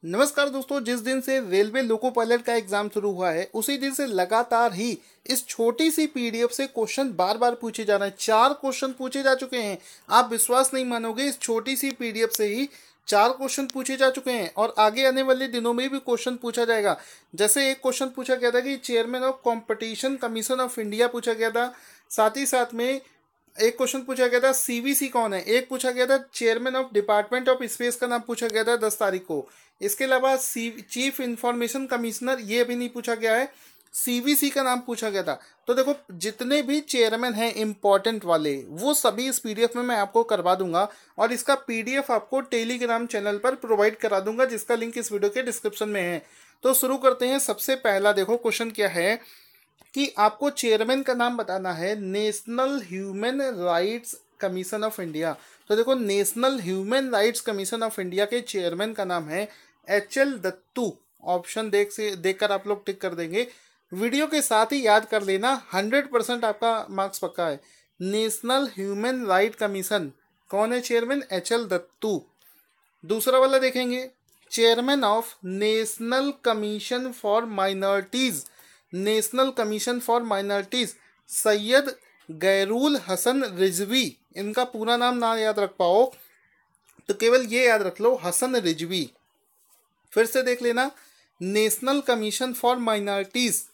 नमस्कार दोस्तों, जिस दिन से रेलवे लोको पायलट का एग्जाम शुरू हुआ है उसी दिन से लगातार ही इस छोटी सी पीडीएफ से क्वेश्चन बार बार पूछे जा रहे हैं। 4 क्वेश्चन पूछे जा चुके हैं। आप विश्वास नहीं मानोगे, इस छोटी सी पीडीएफ से ही 4 क्वेश्चन पूछे जा चुके हैं और आगे आने वाले दिनों में भी क्वेश्चन पूछा जाएगा। जैसे एक क्वेश्चन पूछा गया था कि chairman of competition commission of India पूछा गया था। साथ ही साथ में एक क्वेश्चन पूछा गया था सीवीसी कौन है। एक पूछा गया था chairman of department of space का नाम पूछा गया था 10 तारीख को। इसके अलावा चीफ इंफॉर्मेशन कमिश्नर ये अभी नहीं पूछा गया है, सीवीसी का नाम पूछा गया था। तो देखो, जितने भी चेयरमैन हैं इंपॉर्टेंट वाले वो सभी इस पीडीएफ में मैं आपको करवा दूंगा और इसका पीडीएफ आपको टेलीग्राम चैनल पर प्रोवाइड करा दूंगा, जिसका लिंक इस वीडियो के डिस्क्रिप्शन में है। तो शुरू करते हैं। सबसे पहला देखो क्वेश्चन क्या है कि आपको चेयरमैन का नाम बताना है national human rights commission of India. तो देखो, national human rights commission of India के चेयरमैन का नाम है एचएल दत्तू। ऑप्शन देखकर आप लोग टिक कर देंगे। वीडियो के साथ ही याद कर लेना, 100% आपका मार्क्स पक्का है। नेशनल ह्यूमन राइट कमीशन कौन है चेयरमैन? एचएल दत्तू। दूसरा वाला देखेंगे, chairman of national commission for minorities. National commission for minorities Syed Ghayorul Hasan Rizvi. इनका पूरा नाम ना याद रख पाओ तो केवल ये याद रख लो, हसन रिजवी। फिर से देख लेना, national commission for minorities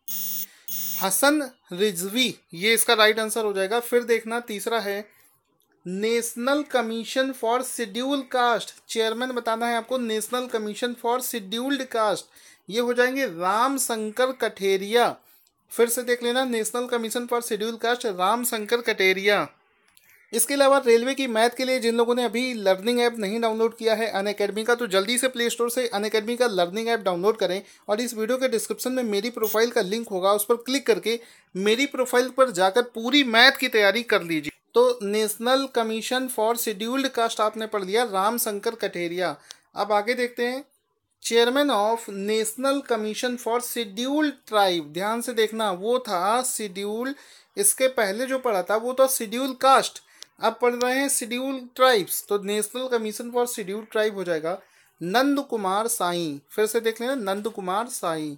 Hasan Rizvi, ये इसका राइट आंसर हो जाएगा। फिर देखना, तीसरा है national commission for schedule caste. Chairman बताना है आपको national commission for scheduled caste, ये हो जाएंगे राम शंकर कठेरिया। फिर से देख लेना, national commission for schedule caste Ram Shankar Katheria. इसके अलावा रेलवे की मैथ के लिए जिन लोगों ने अभी लर्निंग ऐप नहीं डाउनलोड किया है अनअकैडमी का, तो जल्दी से प्ले स्टोर से अनअकैडमी का लर्निंग ऐप डाउनलोड करें और इस वीडियो के डिस्क्रिप्शन में मेरी प्रोफाइल का लिंक होगा, उस पर क्लिक करके मेरी प्रोफाइल पर जाकर पूरी मैथ की तैयारी कर लीजिए। तो national commission for scheduled caste आपने पढ़ लिया, राम शंकर कठेरिया। अब आगे देखते हैं, chairman of national commission for scheduled tribe. ध्यान से देखना, वो था शेड्यूल्ड, इसके पहले जो पढ़ा था वो था शेड्यूल कास्ट, अब पढ़ रहे हैं शेड्यूल ट्राइब्स। तो national commission for schedule tribe हो जाएगा नंद कुमार साई। फिर से देख लेना, नंद कुमार साई।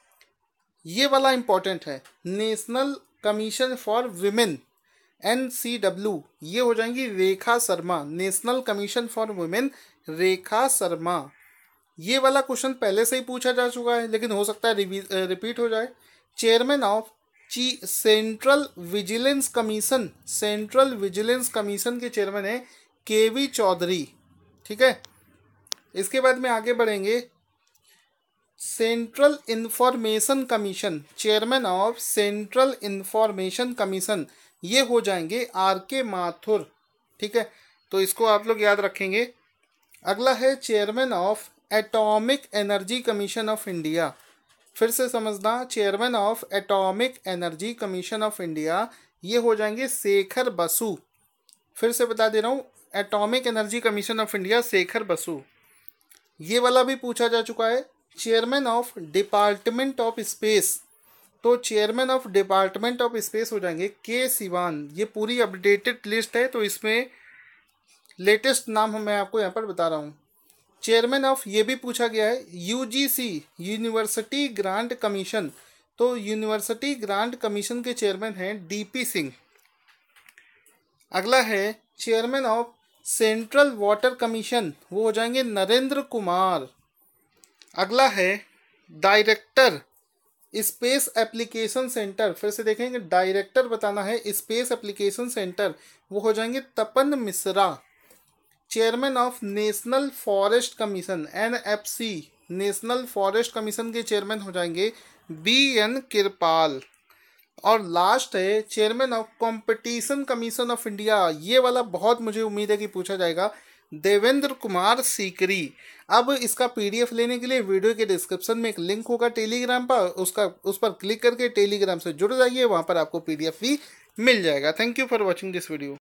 ये वाला इंपॉर्टेंट है, national commission for women NCW, ये हो जाएंगी Rekha Sharma. National commission for women Rekha Sharma. ये वाला क्वेश्चन पहले से ही पूछा जा चुका है लेकिन हो सकता है रिपीट हो जाए। Chairman of central vigilance commission, central vigilance commission के चेयरमैन है KV चौधरी। ठीक है, इसके बाद में आगे बढ़ेंगे, central information commission, chairman of central information commission, ये हो जाएंगे RK माथुर। ठीक है, तो इसको आप लोग याद रखेंगे। अगला है chairman of atomic energy commission of India. फिर से समझना, chairman of atomic energy commission of India, ये हो जाएंगे शेखर बसु। फिर से बता दे रहा हूँ, atomic energy commission of India Sekhar Basu. ये वाला भी पूछा जा चुका है। Chairman of department of space, तो chairman of department of space हो जाएंगे K सिवान। ये पूरी अपडेटेड लिस्ट है तो इसमें लेटेस्ट नाम मैं आपको यहाँ पर बता रहा हूँ। चेयरमैन ऑफ, ये भी पूछा गया है, UGC यूनिवर्सिटी ग्रांट कमीशन, तो यूनिवर्सिटी ग्रांट कमीशन के चेयरमैन हैं DP सिंह। अगला है chairman of central water commission, वो हो जाएंगे नरेंद्र कुमार। अगला है डायरेक्टर स्पेस एप्लीकेशन सेंटर। फिर से देखेंगे, डायरेक्टर बताना है स्पेस एप्लीकेशन सेंटर, वो हो जाएंगे Tapan Mishra. Chairman of national forest commission NFC, national forest commission के चेयरमैन हो जाएंगे BN किरपाल। और लास्ट है chairman of competition commission of India, ये वाला बहुत मुझे उम्मीद है कि पूछा जाएगा, देवेंद्र कुमार सीकरी। अब इसका PDF लेने के लिए वीडियो के डिस्क्रिप्शन में एक लिंक होगा टेलीग्राम पर, उस पर क्लिक करके टेलीग्राम से जुड़ जाइए, वहां पर आपको PDF भी मिल जाएगा। Thank you for watching this video.